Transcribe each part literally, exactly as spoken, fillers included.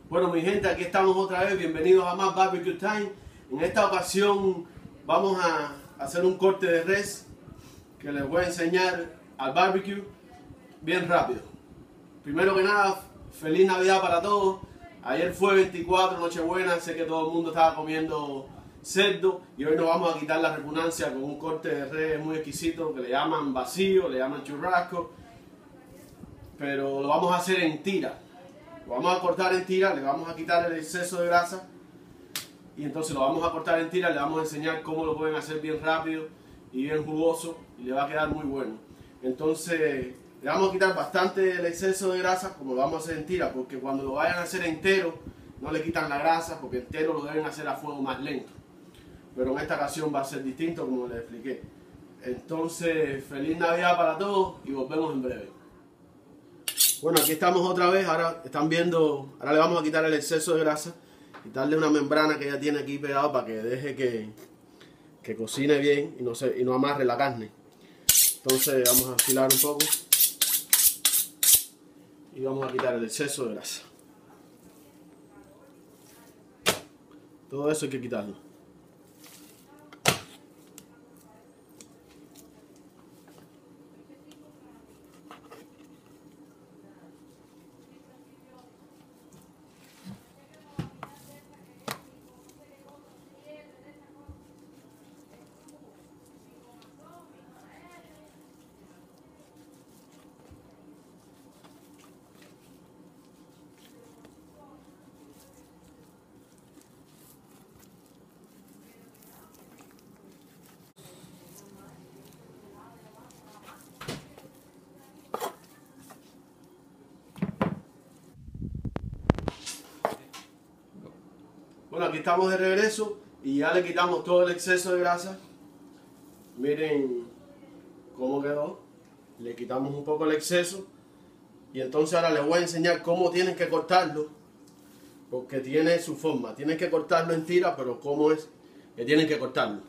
Bueno, mi gente, aquí estamos otra vez. Bienvenidos a más Barbecue Time. En esta ocasión vamos a hacer un corte de res que les voy a enseñar al barbecue bien rápido. Primero que nada, feliz Navidad para todos. Ayer fue veinticuatro, Nochebuena. Sé que todo el mundo estaba comiendo cerdo y hoy nos vamos a quitar la repugnancia con un corte de res muy exquisito que le llaman vacío, le llaman churrasco, pero lo vamos a hacer en tira. Lo vamos a cortar en tira, le vamos a quitar el exceso de grasa y entonces lo vamos a cortar en tira. Le vamos a enseñar cómo lo pueden hacer bien rápido y bien jugoso y le va a quedar muy bueno. Entonces le vamos a quitar bastante el exceso de grasa, como lo vamos a hacer en tira, porque cuando lo vayan a hacer entero no le quitan la grasa, porque entero lo deben hacer a fuego más lento. Pero en esta ocasión va a ser distinto, como les expliqué. Entonces, feliz Navidad para todos y volvemos en breve. Bueno, aquí estamos otra vez. Ahora están viendo, ahora le vamos a quitar el exceso de grasa, quitarle una membrana que ya tiene aquí pegado para que deje que, que cocine bien y no, se, y no amarre la carne. Entonces vamos a afilar un poco y vamos a quitar el exceso de grasa. Todo eso hay que quitarlo. Bueno, aquí estamos de regreso y ya le quitamos todo el exceso de grasa. Miren cómo quedó. Le quitamos un poco el exceso y entonces ahora les voy a enseñar cómo tienen que cortarlo, porque tiene su forma. Tienen que cortarlo en tira, pero cómo es que tienen que cortarlo.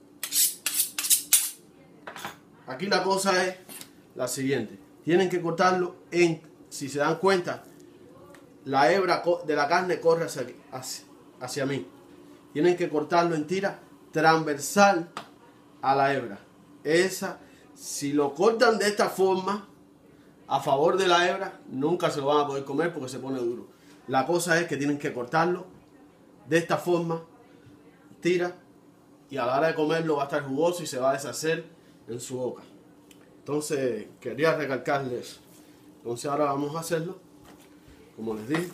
Aquí la cosa es la siguiente. Tienen que cortarlo en, si se dan cuenta, la hebra de la carne corre hacia, hacia, hacia mí. Tienen que cortarlo en tira transversal a la hebra. Esa, si lo cortan de esta forma, a favor de la hebra, nunca se lo van a poder comer porque se pone duro. La cosa es que tienen que cortarlo de esta forma, tira, y a la hora de comerlo va a estar jugoso y se va a deshacer en su boca. Entonces, quería recalcarles. Entonces ahora vamos a hacerlo, como les dije.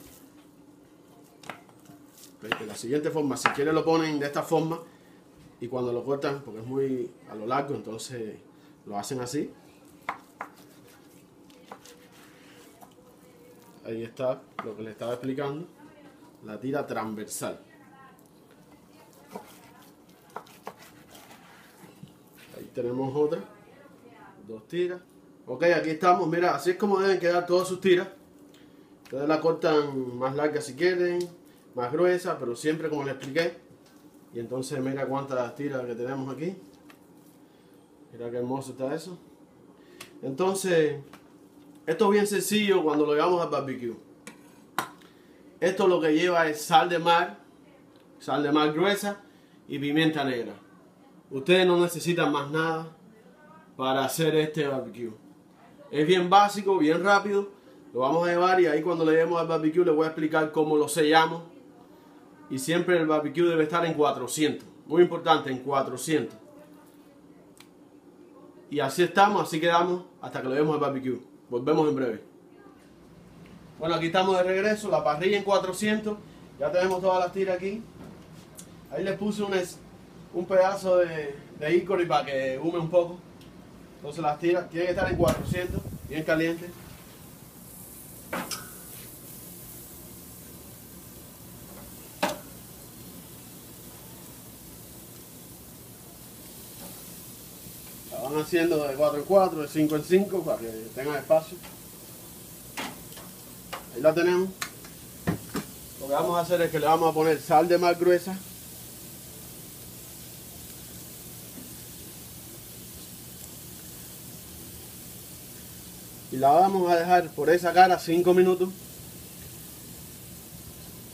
De la siguiente forma, si quieren lo ponen de esta forma y cuando lo cortan, porque es muy a lo largo, entonces lo hacen así. Ahí está lo que les estaba explicando, la tira transversal. Ahí tenemos otra, dos tiras. Ok, aquí estamos, mira, así es como deben quedar todas sus tiras. Ustedes la cortan más larga si quieren, más gruesa, pero siempre como les expliqué. Y entonces mira cuántas tiras que tenemos aquí. Mira qué hermoso está eso. Entonces, esto es bien sencillo cuando lo llevamos al barbecue. Esto lo que lleva es sal de mar, sal de mar gruesa y pimienta negra. Ustedes no necesitan más nada para hacer este barbecue. Es bien básico, bien rápido. Lo vamos a llevar y ahí cuando le llevemos al barbecue les voy a explicar cómo lo sellamos. Y siempre el barbecue debe estar en cuatrocientos. Muy importante, en cuatrocientos. Y así estamos, así quedamos hasta que lo llevemos al barbecue. Volvemos en breve. Bueno, aquí estamos de regreso. La parrilla en cuatrocientos. Ya tenemos todas las tiras aquí. Ahí les puse un, un pedazo de, de hickory para que hume un poco. Entonces las tiras tienen que estar en cuatrocientos, bien calientes. La van haciendo de cuatro en cuatro, de cinco en cinco para que tengan espacio. Ahí la tenemos. Lo que vamos a hacer es que le vamos a poner sal de mar gruesa. Y la vamos a dejar por esa cara cinco minutos.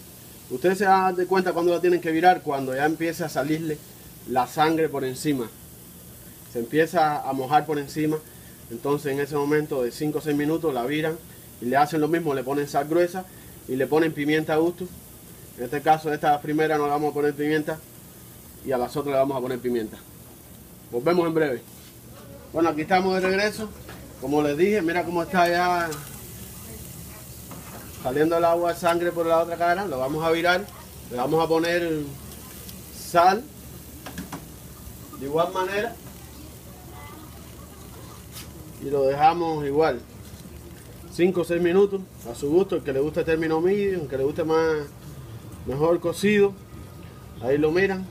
Ustedes se dan de cuenta cuando la tienen que virar, cuando ya empieza a salirle la sangre por encima. Se empieza a mojar por encima. Entonces en ese momento de cinco o seis minutos la viran y le hacen lo mismo, le ponen sal gruesa y le ponen pimienta a gusto. En este caso, a esta primera no le vamos a poner pimienta y a las otras le vamos a poner pimienta. Volvemos en breve. Bueno, aquí estamos de regreso. Como les dije, mira cómo está ya saliendo el agua de sangre por la otra cara. Lo vamos a virar. Le vamos a poner sal. De igual manera. Y lo dejamos igual. cinco o seis minutos a su gusto. El que le guste el término medio, el que le guste más mejor cocido. Ahí lo miran.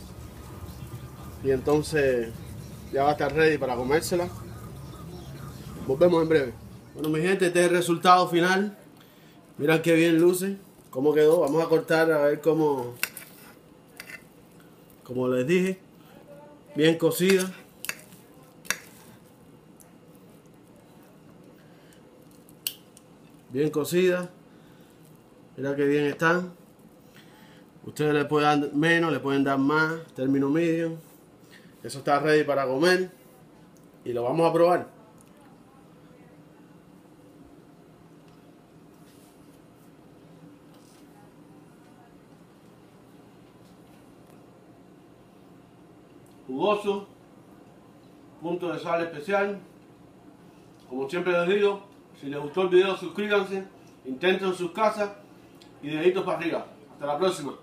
Y entonces ya va a estar ready para comérsela. Volvemos en breve. Bueno, mi gente, este es el resultado final. Miren qué bien luce. Cómo quedó. Vamos a cortar a ver cómo. Como les dije. Bien cocida. Bien cocida. Mira qué bien están. Ustedes le pueden dar menos, le pueden dar más. Término medio. Eso está ready para comer. Y lo vamos a probar. Jugoso. Punto de sal especial. Como siempre les digo, si les gustó el video suscríbanse. Intenten en sus casas. Y deditos para arriba. Hasta la próxima.